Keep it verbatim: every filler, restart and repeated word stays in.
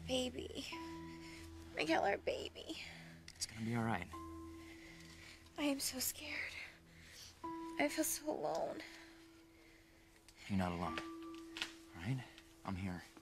baby. Miguel, our baby. It's gonna be all right. I am so scared. I feel so alone. You're not alone, all right? I'm here.